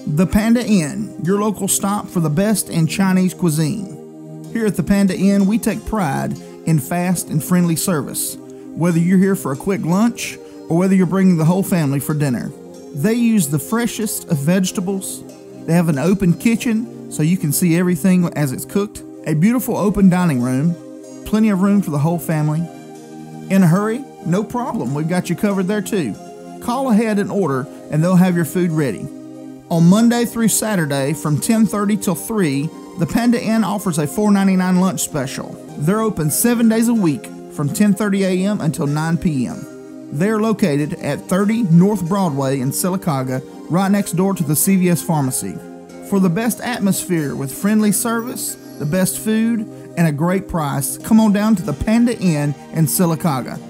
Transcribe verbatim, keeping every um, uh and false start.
The Panda Inn, your local stop for the best in Chinese cuisine. Here at the Panda Inn, we take pride in fast and friendly service, whether you're here for a quick lunch or whether you're bringing the whole family for dinner. They use the freshest of vegetables. They have an open kitchen so you can see everything as it's cooked, a beautiful open dining room, plenty of room for the whole family. In a hurry? No problem, we've got you covered there too. Call ahead and order and they'll have your food ready. On Monday through Saturday from ten thirty till three, the Panda Inn offers a four ninety-nine lunch special. They're open seven days a week from ten thirty a m until nine p m They're located at thirty North Broadway in Sylacauga, right next door to the C V S Pharmacy. For the best atmosphere with friendly service, the best food, and a great price, come on down to the Panda Inn in Sylacauga.